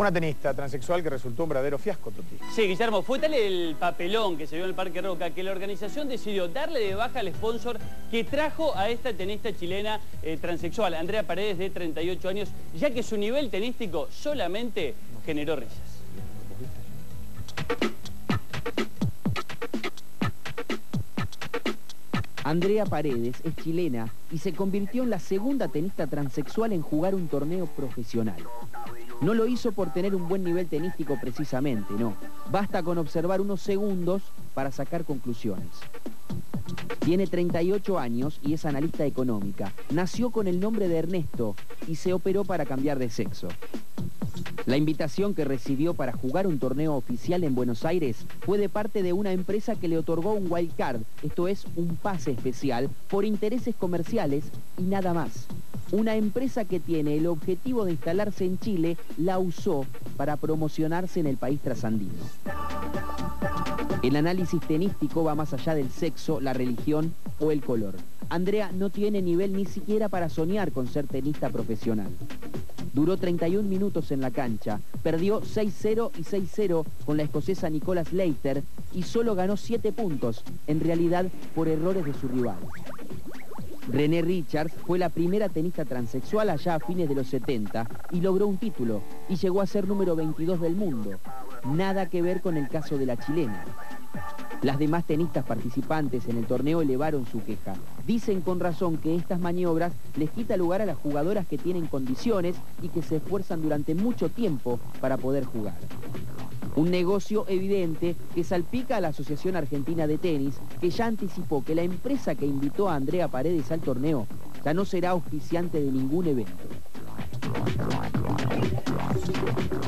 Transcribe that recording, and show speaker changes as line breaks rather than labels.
Una tenista transexual que resultó un verdadero fiasco, Toti.
Sí, Guillermo, fue tal el papelón que se vio en el Parque Roca que la organización decidió darle de baja al sponsor que trajo a esta tenista chilena transexual, Andrea Paredes, de 38 años, ya que su nivel tenístico solamente generó risas.
Andrea Paredes es chilena y se convirtió en la segunda tenista transexual en jugar un torneo profesional. No lo hizo por tener un buen nivel tenístico precisamente, no. Basta con observar unos segundos para sacar conclusiones. Tiene 38 años y es analista económica. Nació con el nombre de Ernesto y se operó para cambiar de sexo. La invitación que recibió para jugar un torneo oficial en Buenos Aires fue de parte de una empresa que le otorgó un wild card, esto es, un pase especial, por intereses comerciales y nada más. Una empresa que tiene el objetivo de instalarse en Chile la usó para promocionarse en el país trasandino. El análisis tenístico va más allá del sexo, la religión o el color. Andrea no tiene nivel ni siquiera para soñar con ser tenista profesional. Duró 31 minutos en la cancha, perdió 6-0 y 6-0 con la escocesa Nicola Slater y solo ganó 7 puntos, en realidad por errores de su rival. René Richards fue la primera tenista transexual allá a fines de los 70 y logró un título y llegó a ser número 22 del mundo. Nada que ver con el caso de la chilena. Las demás tenistas participantes en el torneo elevaron su queja. Dicen con razón que estas maniobras les quita lugar a las jugadoras que tienen condiciones y que se esfuerzan durante mucho tiempo para poder jugar. Un negocio evidente que salpica a la Asociación Argentina de Tenis, que ya anticipó que la empresa que invitó a Andrea Paredes al torneo ya no será auspiciante de ningún evento.